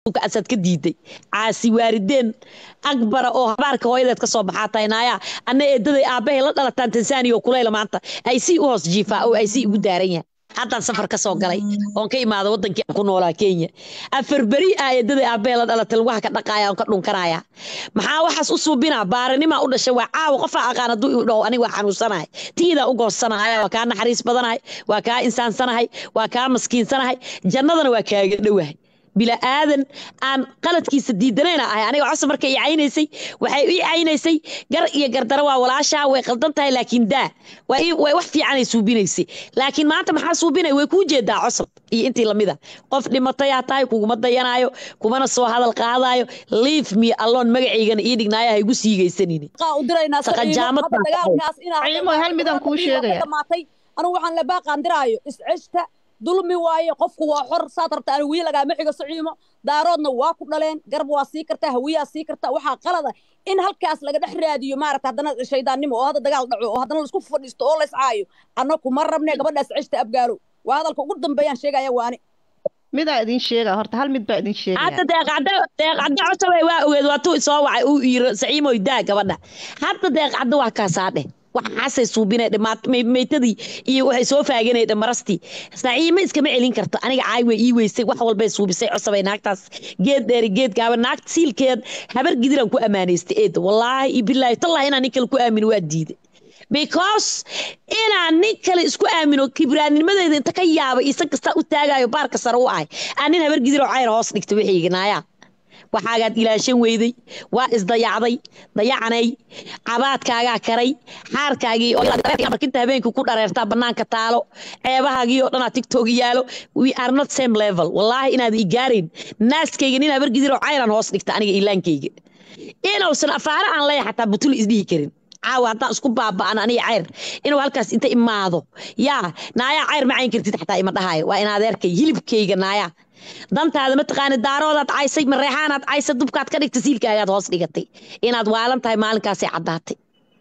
asad ka diiday caasi waarideen akbar oo habaarka hooyadeed ka soo baxaatay naaya anna eedaday aabahay la dhalataan Tansaaniya oo kuleyla maanta ay si u hoos jiifaa oo ay si ugu daaran yahay haddaan safar ka soo galay oon ka imaado wadankii aan ku noolaa Kenya afar bari eedaday aabahay la dhalatay waxa ka dhaqaaya oo ka dhunkanaya maxaa waxaas u suubinaa baaranima u dhashay waa caaw qof aqaan haduu u dhaw aniga waxaan u sanahay tiida u goosanahay waa ka naxariis badanahay waa ka insaan sanahay waa ka maskiin sanahay jannadana waa kaaga dhawahay bila aadan aan qaladkiisa diidanayna ahay aniga cusub markay caynaysay waxay ii caynaysay gar iyo gardaro waa walaasha way qaldan tahay laakiin daa way wax fiican ay suubinaysay laakiin maanta maxaa suubinay way ku jeedaa cusub iyo intii lamida qof dhimatay tahay kuguma dayanaayo kumana soo hadal qaadayo leave me alone magaciigana ii dhignaaya igu siigaysanini u diraynaa saqajaamad dagaalkaas ciimo hal midan ku sheegaya anigu waxaan la baaqan diraayo iscishta dulmi waaye qofku waa xor saad rabta aan wiil laga mixiga Siciimo daaroodna waa ku dhaleen garb waa sii karta hawiya sii karta waxa qalada in halkaas laga dhex raadiyo maarata hadana shaydaannimo oo hada dagaal dhaco oo hadana isku fadhiisto oo la iscaayo annagu ma rabnay gabadhaas cishta abgaalo waa hadalka ugu dambeeyaan sheegaya waani mida idin sheega horta hal mid baa idin sheegaya hadda deeqada cusub waa ogeed waa tuu soo wacay uu yiri Siciimo idaa gabadha hadda deeqada waa ka saadhe waxaasay suubinay dhamaad meeytadii iyo waxay soo faaganay dhamarasti Siciimo iska ma celin karto aniga caay way ii weysay wax walba ay suubisay cusubay naagtaas geed dheer geed gaaban naagt siilkeed habar gidiran ku amaaneystay eed wallahi billahi tallahi inaan ninkal ku aamin waa diiday because inaan ninkal isku aamino kibraanimadeeda inta ka yaabay isa kasta u taagayo baarka sare u ahay aan nin habar gidiro cayr hoos dhigtay wixiiganaaya waxaagaad ilaashan weyday waa isdayacday dayacanay cabaadkaaga karay xaarkaagii oo markinta habeenku ku dhareertaa banaanka taalo ceebahaagii oo dhan TikTok yaalo we are not same level wallahi inaad i gaarin naaskayga nin habar gidiro cayran hoos dhigta aniga ilaankayga inoosan afaara aan leeyahay xataa butul isdhihi karin caawa haddaan isku baaba'an aniga cayr inuu halkaas inta imaado yaa naaya cayr ma cayn kartid xataa ima dhahayo waa in adeerkay hilibkayga naaya dantaada ma taqaan daaroodaad caysay mareexaanaad caysay dubkaad ka dhigtay siilkaagaad hoos dhigatay inaad waalan tahay maalinkaas ay cadaatay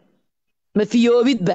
ma fiyoobidba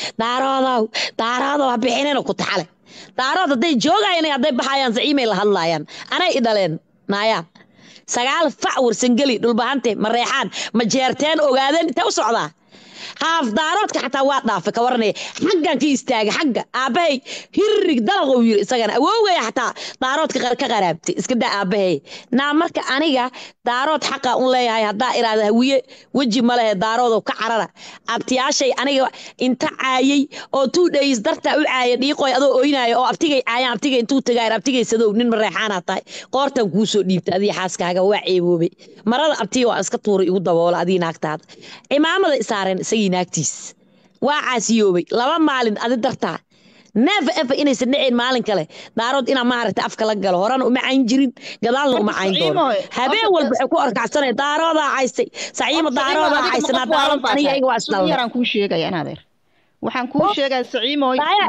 daaroodow ha bixinayna ku taxale daarood hadday joogayaan hadday baxayaan Siciimay la hadlaayaan anay i dhaleen naaya sagaal fac warsangeli dhulbahante mareexaan ma jeerteen ogaadeen inta u socdaa haaf daaroodka xataa waa dhaafay ka waranay xaggan ka istaaga xagga aabahay hirrig dalaqo yiri isagana awooway xataa daaroodka ka qaraabtay iska daa aabahay marka aniga daarood xaqa u leeyahay hadaa iraada hawiye waji ma leh daarood ka carara abtiyaashay aniga inta caayay oo 2 days darta u caayay dhiiqoy adoo ooyinaayo oo abtigay caayaan abtigay intuu tagay abtigay sadow nin mareexaan tahay qoortan ku soo dhiibtay adii xaaskaaga waa ceeboobay marada abtiyo waa iska tuuray ugu daboola adii naagtaad imaamada isaareen naagtiis waa caasiyoobay laba maalin adi dartaa never ever inaysan dhicin maalin kale daarood inaa maaragtay afka la galo horena uma cayn jirin gadaalna uma cayn doono habeen walba waxay ku arkacsanay daaroodaa caysay Siciimo daaroodaa caysana daarood aniga iyaga waa isla yaraan kuu sheegaya anaadeer waxaan kuu sheegaa Siciimo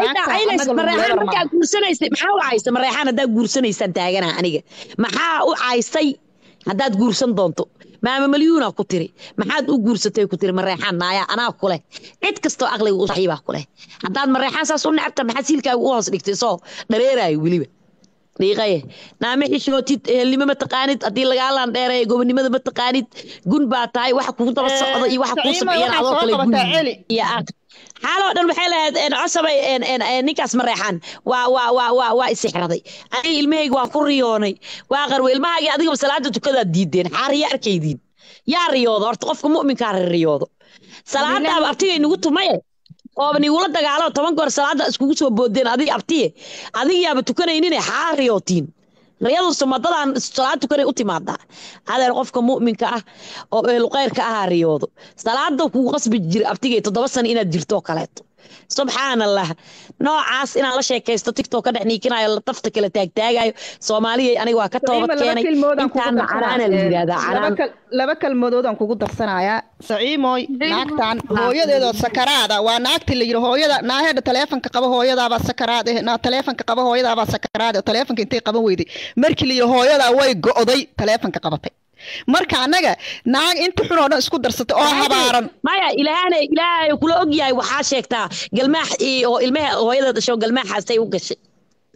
markaa guursanaysay maxaa u caysay mareexaan haddaa guursanaysaan taagana aniga maxaa u caysay haddaad guursan doonto maama malyuuna ku tiri maxaad u guursatay ku tiri mareexaan naaya anaa ku leh cid kasto aqliga u saxiiba ku leh haddaad mareexaan saas u nacabta maxaa siilkaaga u hoos dhigtay soo dhareeraay waliba dhiiqaye naama xishootid ehelnimo ma taqaanid haddii lagaalaan dheereeyo gobonimada ma taqaanid gun baa tahay waxa kugu daba socda iyo waxa kuu sabciyana adoo kale gun iyo aad xaaloo dhan waxay lahayd cusubay ninkaas mareexaan waa isixraday aniga ilmahayga waa ku riyoonay waa qarwe ilmahayga adiga salaada tukadaad diideen xaariya arkaydiin yaa riyoodo horta qofka mu'minka riyoodo salaadaaba abtigay nagu tumaye oo nigula dagaalo 10 goor salaada iskugu soo boodeen adiga abtiye adiga yaaba tukanaynin xaariyootiin riyadu sumadadaan salaad tukanay u timaada adeer qofka mu'minka ah oo ehlu khayrka ah riyoodo salaada ku qasbi jir abtigay 7 sano inaad jirto kaleeto subhanallah noocaas inaan la sheekaysto TikTok ka dhaxniikinayo la tafta kala taagtaagayo Soomaaliya aniga waa ka toobad keenay intaan caraana la yiraahdaa caraan laba kalmadood aan kugu darsanayaa Siciimo naagtan hooyadeedo sakaraada waa naagtii la yiri hooyada naahada taleefanka qaba hooyadaaba sakaraad na taleefanka qaba hooyadaaba sakaraad taleefanka intay qaban weyday markii la yiri hooyada way go'day taleefanka qabatay marka anaga naag inta xun oo dhan isku darsatay oo habaaran maya ilaahay kula og yahay waxa sheegtaa galmaax oo ilmaha hooyada dhasho galmaaxaasay u gashay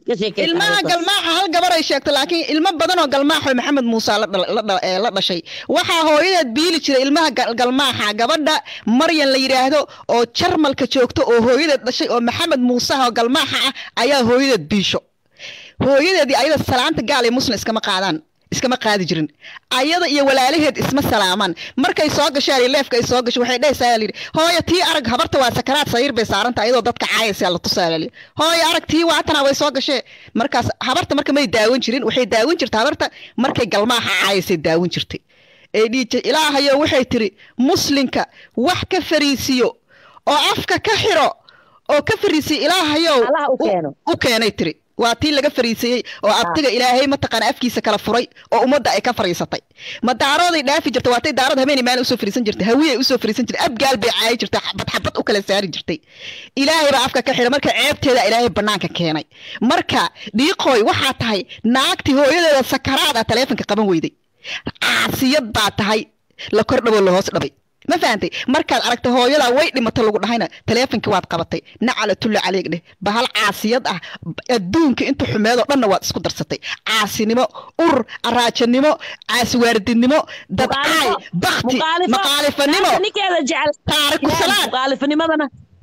ilmaha galmaaxa hal gabar ay sheegtay laakiin ilmo badan oo galmaaxa maxamed muuse la dhashay waxaa hooyadeed biili jiray ilmaha galmaaxa gabadha maryan la yiraahdo oo jarmalka joogto oo hooyadeed dhashay oo maxamed muuse oo galmaaxa ah ayaa hooyadeed biisho hooyadeedii ayada salaanta gaal ee muslim iskama qaadi jirin ayada iyo walaalaheed isma salaaman markay soo gashay leefka ay soo gashay waxay dhaysaa yiri hooyo tii arag habarta waa sakaraad sayir bay saaranta ayadoo dadka caayaysa la tusaaleeyay hooyo arag tii waatana way soo gashay markaas habarta marka may daawan jirin waxay daawan jirtay habarta markay galmaaha caayaysa daawan jirtay ee dhiijay ilaahayo waxay tiri muslinka wax ka fariisiyo oo afka ka xiro oo ka fariisiyo ilaahayo u keenay tiri waa tii laga fariisayay oo abtiga ilaahay ma taqaan afkiisa kala furay oo umada ay ka fariisatay ma daarooday dhaafi jirtay waa tay daarad habeen meel u soo fariisan jirtay hawiye u soo fariisan jirtay abgaal bay caay jirtay xabad u kala saari jirtay ilaahay baa afka ka xiray marka ceebteeda ilaahay banaanka keenay marka dhiiqoy waxa tahay naagti hooyadeeda sakaraada taleefanka qaban weyday caasiyad baa tahay la kordhabo la hoos dhabay ma fahamtay markaad aragto hooyada way dhimatay lagu dhahayna taleefankii waad qabatay nacala tulla caleeg dheh bahal caasiyad ah adduunka inta xumeedo dhanna waad isku darsatay caasinimo araajanimo caaswaardinimo dadcaay bakti maqaalifanimo taariku salaad maqaalifanimadana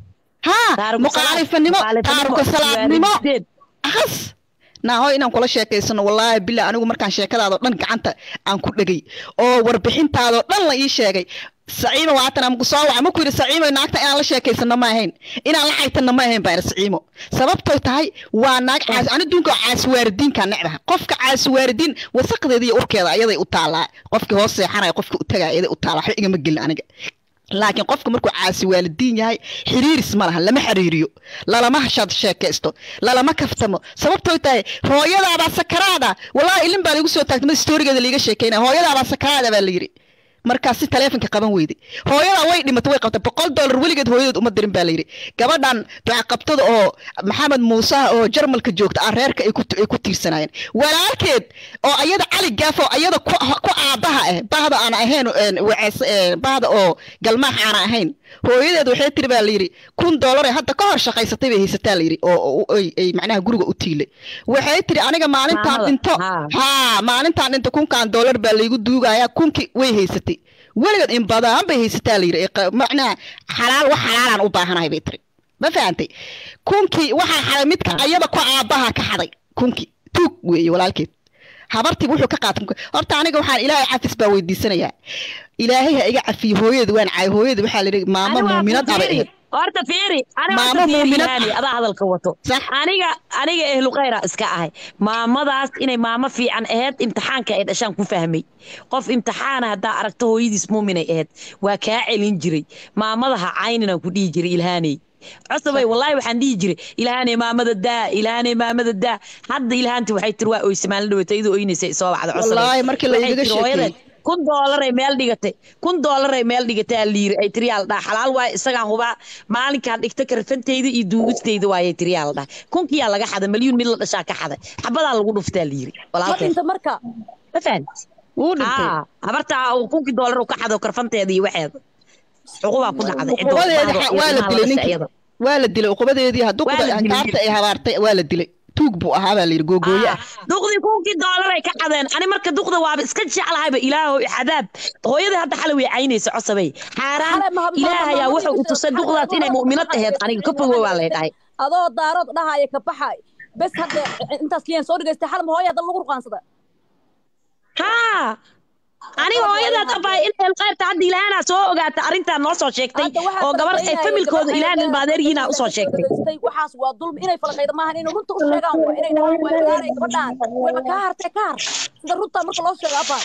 maqaalifanimo taariku salaadnimo akhas naahoy inaan kula sheekaysano wallaahi bilaa anigu markaan sheekadaado dhan gacanta aan ku dhagay oo warbixintaado dhan la ii sheegay saciimo waatan am ku soo waca ma ku yiri saciimo naagta inaan la sheekaysano ma ahayn inaan la xaytano ma ahayn baa saciimo sababtoo tahay waa naag caas aan adduunka caaswaardiin ka necbaha qofka caaswaardiin wasaqdeeda iyo urkeeda ayaday u taalaa qofka hoos seexanay qofka u tagay ayaday u taalaa wax igama gelin aniga laakiin qofka markuu caasi waalidiin yahay xiriiris ma laha lama xiriiriyo lalama hashad sheekaysto lalama kaftamo sababtoo tahay hooyadaaba sakaraada wallahi ilin baa lagu soo taagtay storygeeda liiga sheekayna hooyadaaba sakaraada baa la yiri markaas si taleefanka qaban weyday hooyada way dhimatay way qabtay $100 waligeed hooyadeed uma dirin baa la yiri gabadhan duca qabtada oo maxamed muuse oo jarmalka joogta reerka ay ku tiirsanayeen walaalkeed oo ayada cali gaafo ayada ku aabaha bahda aan ahayn bahda oo galmaax aan ahayn hooyadeed waxay tiri baa la yiri $100 hadda ka hor shaqaysatay bay haysataa la yiri oo ay macnaha guriga u tiilay waxay tiri aniga maalintaan dhinto maalintaan dhinto $1,000 baa laygu duugaya kunki way haysatay weligeed in badan bay haysataa la yiri macnaha xalaal wax xalaalan u baahanahay bay tiri ma fahamtay kunkii waxa xalay midka ayada ku aabaha ka xaday kunkii tuug weey walaalkeed habartii wuxuu ka qaatay horta aniga waxaan ilaahay cafis baa weydiisanayaa ilaahay ha iga cafiyo hooyada waan caay hooyada waxa la yiri maamo muuminad ah horta fiiri maamo muuminad adaa hadalka wato aniga ehlu khayra iska ahay maamadaas inay maamo fiican ahayd imtixaanka ay dhashaan ku fahmay qof imtixaana hadaa aragto hooyadiis muuminay ahayd waa kaa celin jiray maamadaha caynina ku dhihi jiray ilaahanay cusubay wallahi waxaan dhihi jiray ilaahanay maamada daa hadda ilaahanti waxay tir waa oy Soomaali dhawatay idoo oynaysa soo wacdo cusubay wallahi markii la iga sheekay $100 ay meel dhigatay $100 ay meel dhigatay liir ay triyaal dha xalaal waay isagaan huba maalinka dhigta karfanteyda iyo duugisteyda waay triyaal dha kunkiya laga xaday milyan mid la dhashaa ka xaday xabada lagu dhuftaa liir walaalkay inta marka fafaan uu dhintay habarta $1,000 uu ka xado karfanteeda iyo waxeeda uquba ku dhacday waa la dilay uqubadeedii haduu qaabta ay habaartay waa la dilay tuug buu ahaa baa la yiri googooya duqdi $1,000 ay ka xadeen ani marka duqda waaba iska jeclahay ilaahow xadaab hooyada hadda xalay way caynaysa cusubay xaaraan ilaahay wuxuu u tusay duqdaas inay muuminad ahayd aniga ka fogow waa la dhahay adoo daarood dhahaaya ka baxay bas hadda intaas liyan soo dhigaystay xalma hooyada lagu ruqaansada aniga hooyadaad abay in qaybta hadda ilaahana soo ogaata arinta noo soo sheegtay oo gabar ay familkooda ilaahan maadeeriina u soo sheegtay waxaas waa dulmi inay falqayda maahan in runta u sheegaan waa inay dhahaan waa ilaahay gabadhaan way ka hartay sida runta marka loo sheego abaa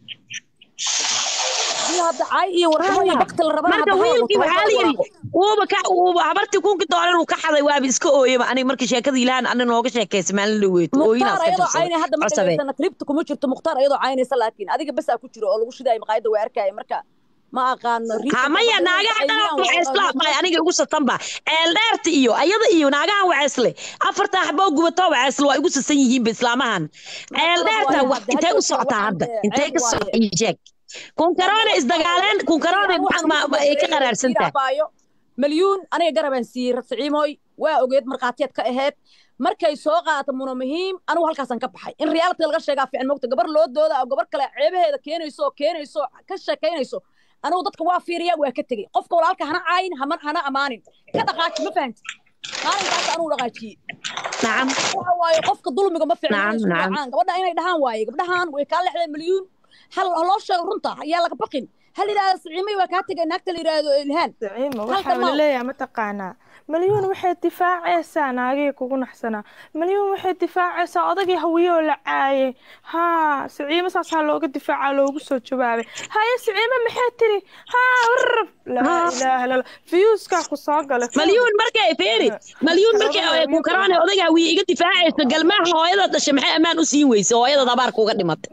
hadda caay iyo warqadii waqti la rabaa marka wiilkii waxa la yiri uuba habartii $1,000 uu ka xaday waaba iska ooyaba aniga markii sheekada ilaahan anna nooga sheekaysay maalin la weeto ooyinaas ka jirto ayna hadda markaysan clipta kuma jirto muxtaar ayadoo caynaysa laakiin adiga bas ku jiro oo lagu shiday maqaayada way arkay marka ma aqaano maya naagaha dhan waxay bay aniga ugu satanba eeldheerta iyo ayada iyo naagaha waxaysle afarta xabo gubato waxaysle waa ugu sasan yihiin islaamahan eeldheerta wax intee u socotaa hadda intee ka socotaa kun corona isdagaaleen kun corona ay ka qaraarsantaa milyan aniga garaban siir saciimoy waa ogeed marqaatiyeed ka ahayd markay soo qaadato muna muhiim anigu halkaasaan ka baxay in reality laga sheegaa fiican moogta gabar loo dooda oo gabar kale ceebaheeda keenayso ka sheekaynayso anigu dadka waa fiiriyaa waa ka tegey qofka walaalka hana caayin hana amaanin ka dhaqaaji ma fahanti maalinkaas anigu dhaqaajiyey nacam waxa waaye qofka dulmiga ma fiicnaan gabadha inay dhahaan waaye gabdhahan way kaa lexdeen milyuun hal loo sheego runta ayaa laga baqin هل إذا سعيمي وكاتجة نكتل يرادو الهان سعيمي وحاول ليه ما تقانا مليون واحد دفاع سنة أجيك وكون حسنا مليون واحد دفاع سنة أضجي هوية ولا عاي ها سعيمي صار لوج الدفاع على لوج صوت شبابي هاي سعيمي محتري ها ورب لا إله إلا الله فيوس كاكو صاقة لك مليون مركة فيري مليون مركة كوكرانة أضجي هوية قد دفاع قال ما هو هذا الشمحة أمان أسين ويس هو هذا دبار كوكرني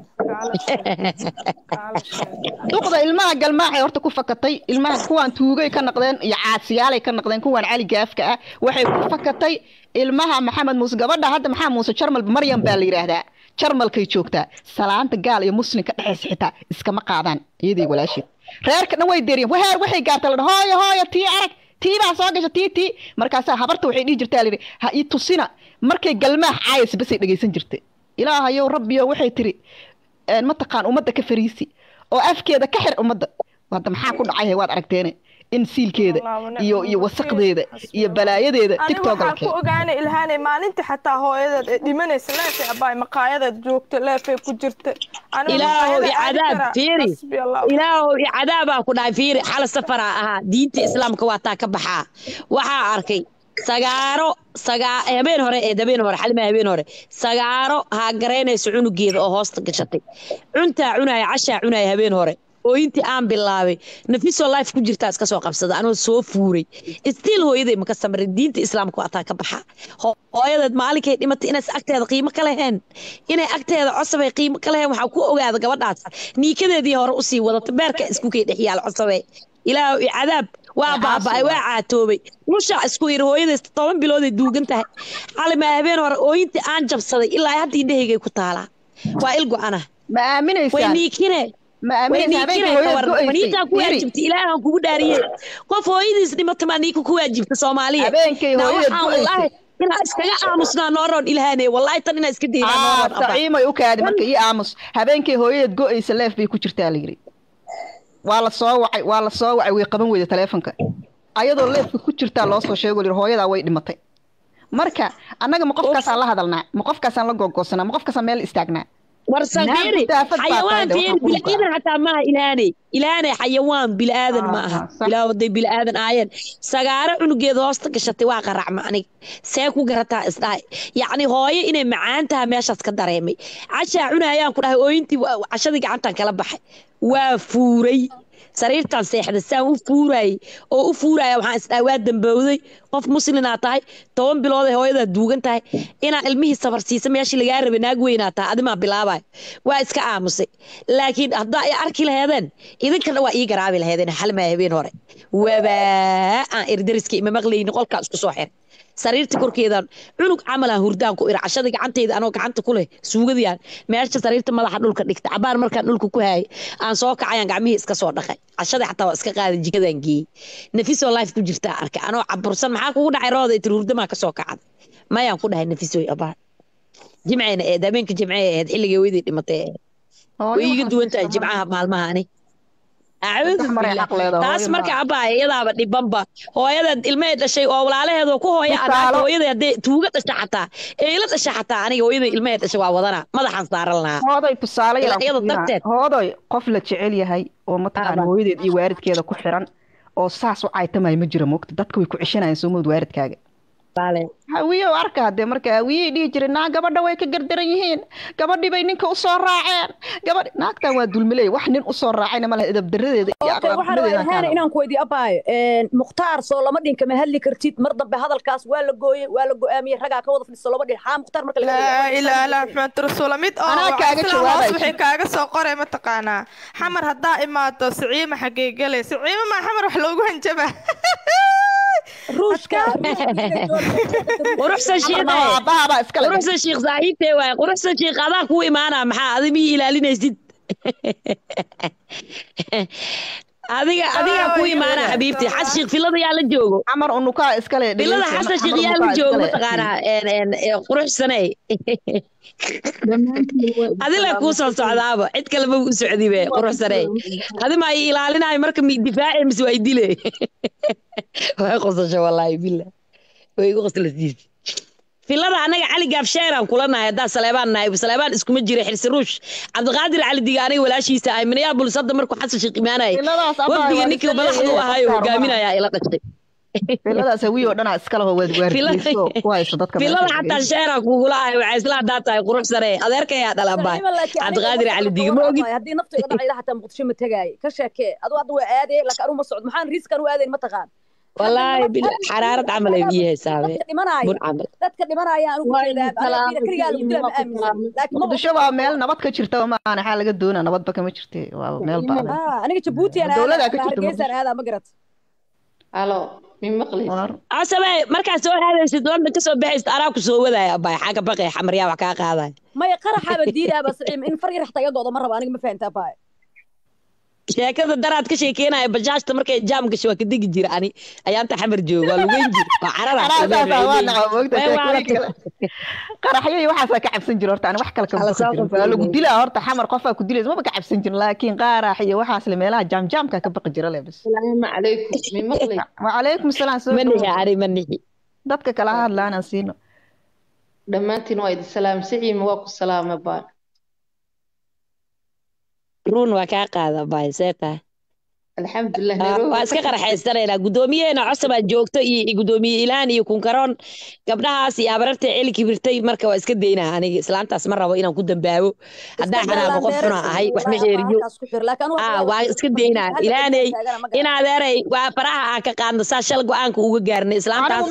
duqda ilmaha galmaaxay horta ku fakatay ilmaha kuwan tuugay ka naqdeen iyo caasiyaalay ka naqdeen kuwan cali gaafka ah waxay ku fakatay ilmaha maxamed muuse gabadha hadda maxaa muuse jarmal maryam baa la yiraahdaa jarmalkay joogtaa salaanta gaal iyo muslimka dhaxaysa xitaa iskama qaadaan iyadii walaashid reerka dhan way deeriyeen waxay gaartay la hooyo tii arag tii baa soo gashay tii markaas habarta waxay dhigi jirtaa la ha ii tusina markay galmaax caayis bas ay dhageysan jirtay ilaahayow rabbiyo waxay tiri ma taqaan umada ka fariisi oo afkeeda ka xir umada wada maxaa ku dhacay waad aragteen in siilkeeda iyo wasaqdeeda iyo balaayadeeda tiktok la ku ogaanay ilaahay maalintii xataa hooyada dhimanaysa leefay abay maqaayada joogta leefay ku jirta ilaahu cadaab fiiri ilaahu cadaaba ku dhaay fiiri xal safara aha diinta islaamka waa taa ka baxaa waxa arkay sagaaro habeen hore xalma habeen hore sagaaro ha gareynayso cunugeeda oo hoosta gashatay cuntaa cunaya cashaa cunaya habeen hore oo intii aan bilaabay nafiso life ku jirtaa iska soo qabsada anoo soo fuuray still hooyaday ma ka samray diinta islaamka waa taa ka baxa hooyadeed maalinkay dhimatay inay agteeda qiimo ka lahayn inay agteeda cosabay qiimo ka lahayn waxaa ku ogaada gabadhaas niikadeedii hore u sii wadata beerka isku kay dhex yaal cosabay ilaahu cadaab waa baaba'ay waa caatoobay musha isku yiri hooyaday 10 bilood ay duugan tahay xalima habeen hore oo intii aan jabsaday ilaa hadda indhaheygay ku taalaa waa il go'ana ma aaminaysaa way niikine ma aaminaysaa ku waajibtay ilaahan kugu dhaariyay qof hooyadiis dhimatay ma niiku ku waajibtay Soomaaliya habeenkay hooyada ina iskaga aamusnaa nooron ilaahanay wallahi tan ina iska deeynaa nooron saciimay u kaadi markay ii aamus habeenkay hooyada go'aysa leef bay ku jirtaa la yiri waa la soo wacay way qaban weyday teleefanka ayadoo leefka ku jirtaa loo soo sheego lir hooyada way dhimatay marka annaga ma qofkaas la hadalnaa ma qofkaas la googoosanaa ma qofkaas meel istaagnaa warsageeri xayawaan fiir bilaadan hatta ma ilaanay xayawaan bilaadan ma aha ilaawaday bilaadan aayeen sagaaro cunugeeda hoosta gashatay waa qaracma anig see ku garataa isdhaay yacni hooyo inay macaantaha meeshaas ka dareemay cashaa cunayaan ku dhahay ooyintii cashadii gacantan kala baxay waa fuuray sariirtan seexda saan u fuuray oo u fuuraya waxaan isdhaay waa dambowday qof muslimna tahay 10 bilood ay hooyada duugan tahay ina ilmihii sabar siisa meeshii laga rabay naag weynaa tahay adima bilaabay waa iska aamusay laakiin hadda ay arki lahaydeen idinkana waa ii garaabi lahaydeen xalma habeen hore waba aan irdariski ima maqlayni qolka isku soo xir sariirta korkeedan cunug camal aan hurdaan ku ira cashada gacanteyda anoo gacanta ku leh suugadiyaan meesha sariirta madaxa dhulka dhigta cabaar markaan dhulka ku haay aan soo kacayaan gacmihii iska soo dhaqay cashada xataa waa iska qaaday jikadan geey nafiso life ku jirta arkay anoo cabursan maxaa kugu dhacay rooda inta hurdama ka soo kacday mayaan ku dhahay nafiso abaa jimceena ee habeenka jimcee ee xilliga weydii dhimatay way iga duwan tahay jimcaha maalmaha ani taas marka abaa iyadaaba dhibanba hooyada ilmaheed dhashay oo walaalaheedo ku hooya adaa hooyada hadee tuuga dhashay xataa ee ila dhashay xataa aniga hooyada ilmaheed dhashay waa wadana madaxan saaran lahaa hooday tusaale yar hooday qof la jecel yahay oo mataqaan hooyadeed iyo waaridkeeda ku xiran oo saas u caytamay ma jira moogta dadku way ku cishanayaan Soomaaliya waaridkaaga hawiyo arka hadee marka hawiyo dhigi jiray gabadha way ka gardaran yihiin gabadhii bay ninka u soo raaceen gabadh naagtan waa dulmilay wax nin u soo raacayna ma laha edab daradeeda iyo aqoonteeda inaan ku weydiiyo abaayo mukhtaar soo lama dhinka ma hadli kartid mar dambe hadalkaas waa la gooyay waa la go'aamiyay ragaa ka wada fadhiso lama dhin mukhtaar marka la ilaaha maxamed rasuul mid oo kaaga jawaabay wixii kaaga soo qoray ma taqaanaa xamar hadaa imaato Siciima xagee galay Siciima ma xamar wax loogu hanjaba روشكا quruxsan sheekh saaxiibtay waay quruxsan sheekh adaa ku imaana maxaa adimi ilaalinaysid adiga ku imaana xabiibti xas sheekh filada yaa la joogo عمر أنوكا إسكالي filada xasan sheekh yaa la joogo mataqaanaa quruxsanay adila ku soo socdaaba cid kale ma u socdibe quruxsanay adi ma ilaalinaay marka mi difaaci mis way dile way qosasho wallahi billah way igu qoslaysiis filada anaga cali gaab sheeran kulanahay hadaa Saleebaan iskuma jira xirsi ruush Cabdiqaadir Cali Digaanay walaashiisa ay minaya bulshada markuu xasan sheekh imaanay waqtiga ninkii madaxdu ahaa hogaaminaya ila dhashay filada sawiyo dhana iskala wad waarkiiso ku hayso dadka filada xataa sheeran kugula ay waxay isla daatay qurux sare adeerkay dhalabay Cabdiqaadir Cali Digaanay ma ogid hadii naftu iga dhacayda hataa muqdisho ma tagay ka sheekee adu waa aadee laakiin anu ma socod maxaan riskan u aadeen ma taqaan والله حرارة عمل إيه حسابه بون عمل dadka dhimanaya anu ku jeedaa kaliya lagu dilaa ma aaminsan laakiin muqdisho waa meel nabad ka jirta ma ana xal laga doona nabad ba kama jirtay waa meel baan aniga Djibouti ana dawladda ka jirta Hargeysa aada ma garat halo min maqli asabe markaas soo haadaysid London ka soo baxaysid araa ku soo wadaya bay xaga baqay xamriya wax ka qaaday may qaraxa ba diidaa bas in far yar taga goodo ma rabo aniga ma fahantaa bay sheekada daraad ka sheekeynaya bajaajta markay jaam gasho waa ka digi jira ani ayaanta xamar joogo waa lugeyn jir waa carada qaraxyo waxaas ka cabsan jiro horta ani wax kale ka lagu dilaa horta xamar qofa ku dilayso ma ka cabsan jir laakiin qaraxyo waxaas la meelaha jaamka ka baqi jira leebis salaamu calaykum min maqli wa calaykum salaam manihi dadka kala hadlaana siino dhammaantiin waa idin salaam siciim waa ku salaama baan run waa ka qaada bay seeta alxamdulillah waa iska qaraxaysanayna gudoomiyeena cusub aan joogto iyo gudoomiye Ilaan iyo kunkaroon gabdhahaas iyo abararta celi kibirtay marka waa iska deynaa aniga islaantaas ma rabo inaan ku dambaabo hadaa xanaaqo qof xuna ahay wax ma xeeriyo waa iska deynaa Ilaanay in adeeray waa faraha aan ka qaadno saa shal go'aanka uga gaarnay islaantaas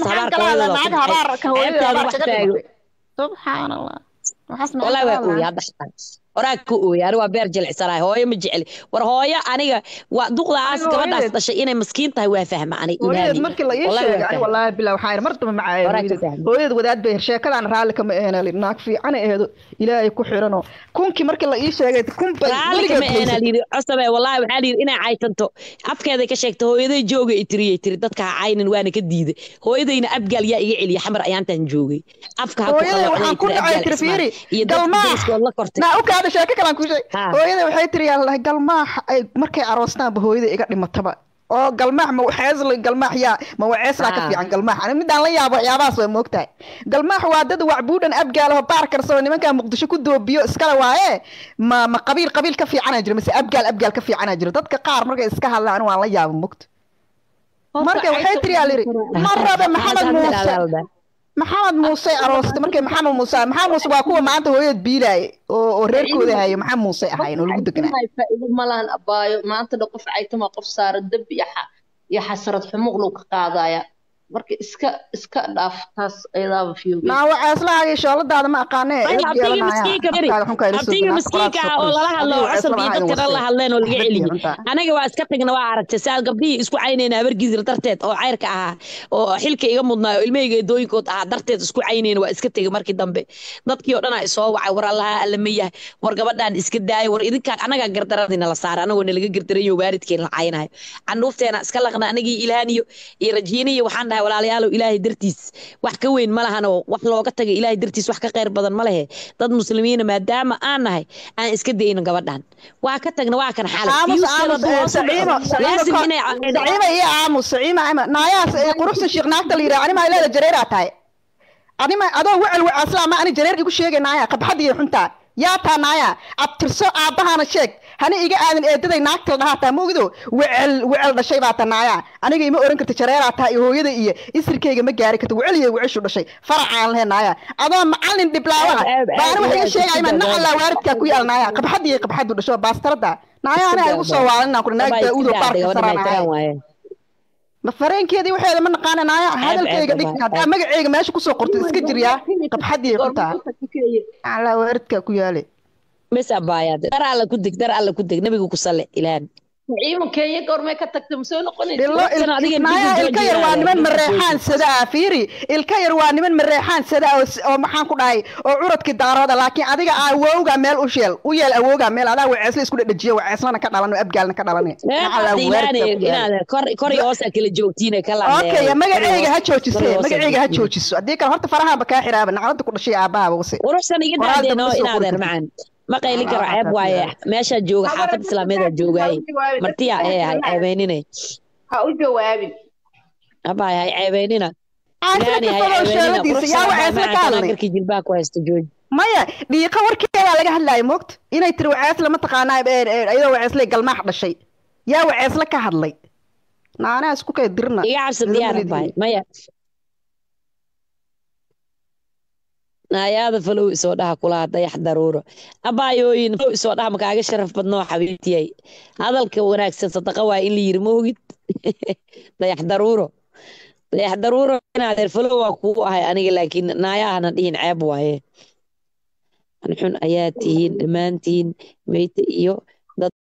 subhanallah والله ويا هذا وراك ويا أنا بير جلع سراي هوي مجعل ورهويا أنا ودقلاس كمان داس دشة إني مسكين تهوى فهم عني وليد مركي الله يشوف يعني والله بالله وحير مرت معي وليد وداد به شكل عن رالك ما أنا لناك في أنا هذا إلهي كحرنا كونك مركي الله يشوف كون رالك ما أنا لي عصبة والله وحالي إنا عايتنتو أفك هذا كشكت هو إذا جوجي يتري دتك عين وأنا كديد هو إذا إنا أبقى يعلي حمر أيام تنجوجي أفك هذا galmaax naa u kaada sheeko kalaan ku sheeg hooyada waxay tiri yalla galmaax ay markay aroostaan ba hooyada iga dhimataba oo galmaax ma waxaasla galmaax yaa ma waceesla ka fiican galmaax ani midaan la yaabo waxyaabahaas way moogtahay galmaax waa dad wacbuudan abgaalaho baar karsoo nimanka muqdisho ku doobiyo iskala waaye ma qabiil ka fiicana jiro mise abgaal ka fiicana jiro dadka qaar markay iska hadlaan waan la yaabo moogta marka waxay tiri yalla marraba maxamed muuse aroosta markay maxamed muuse waa kuwa maanta hooyad biilay oo reerkooda hayo maxamed muuse ahayn oo lagu deganaa faa'iido malaan abaayo maanta qof caytama qof saar dab iyo xasarad xumuq loo ka qaadaya marka iska dhaaf taas ayadaaba fiyo ma waxa islaahay shooladaada ma aqaanay abtiga miskiinka oo lala hadlo cusub iyo dadka la hadleen oo laga celiyo aniga waa iska tagna waa aragtay saal gabdhii isku caynayna abargiisir darteed oo cayrka ahaa oo xilka iga mudnaayo ilmeyga dooyinkood ahaa darteed isku caynayna waa iska tagay markii dambe dadkii oo dhan ay soo wacay war allaha alamiyahay war gabadhan iska daay war idinka anaga gardaradina la saar anaga laga gardarayo waaridkeen la caynayo canuufteena iska laqna anagii ilaaniyo iyo rajiiniyo waxaan walaalayaal ilaahay dartiis wax ka weyn ma lahano wax looga tagay ilaahay dartiis wax ka qeyr badan ma lehe dad muslimiina maadaama aan nahay aan iska deeyno gabadhan waa ka tagna waa kan xaalad naayaas quruxsan sheekh naagta la yiraahdo anima ilaa jareera tahay anima adoo wacel aslaama ani jareer igu sheegay naaya qabxad iyo xunta yaa taa naaya abtirso aabahana sheeg hani iga aadan eedaday naagta dhahataa moogido wecel dhashay baa tanaaya aniga ima oran karta jareeraa taa iyo hooyada iyo isirkeyga ma gaari karta weceliyo weceshu dhashay faracaan lehnaaya adoo macallin dhiblaawaha baana waxa iga sheegay ma nacala waaridka ku yaalnaaya qabxadu dhasho baastarada naaya ana igu soo waalinaa ku naagta udo baarka saranaaya ma fareenkeedii waxeeda ma naqaana naaya hadalkeyga dhig hadaa magaceyga meesha ku soo qortay iska jiryaa qabxadii xunta ala waaridka ku yaale بس أبايا در على كدك نبي كوسلة إلهان ciidan Kenya goorma ka tagtay masoo noqonaysa ilka yar waa niman mareexaan sadaa fiiri ilka yar waa niman mareexaan sadaa oo maxaan ku dhahay oo curadkii daarooda laakiin adiga awowga meel u yeel awowga meel adaa waceesla isku dhadhajiyo waceeslana ka dhalan oo abgaalna ka dhalan kor iyo hoos kala joogtiin kala okay magacayga ha joojiso hadii kale horta farahaanba kaa xiraaba naclada ku dhashay aabaha wase uruxsan iga daadeen oo inaadeer macaan ma qayli karo ceeb waaye meesha jooga xaafad islaameed joogay martiya ee hay ceebeeninay ha u jawaabin abay hay ceebeenina jilbaa ku haysto jooj maya dhiiqa warkeeda laga hadlaayo moogta inay tiri wacees lama taqaanaa iyadoo waceeslay galmaax dhashay yaa waceesla ka hadlay naanaa isku kay dirna iga cabsi diyaar bay maya naayaada falow isoo dhaha kula dayax daruuro abaayooyin falow isoo dhaha makaaga sharaf badnoo xabiibtiyay hadalka wanaagsan sadaqa waa in la yiri moogid dayax daruuro inaadeer falow waa kuu ahay aniga laakiin naayahana dhihin ceeb waaye an xun ayaa tihiin dhammaantiin meyte iyo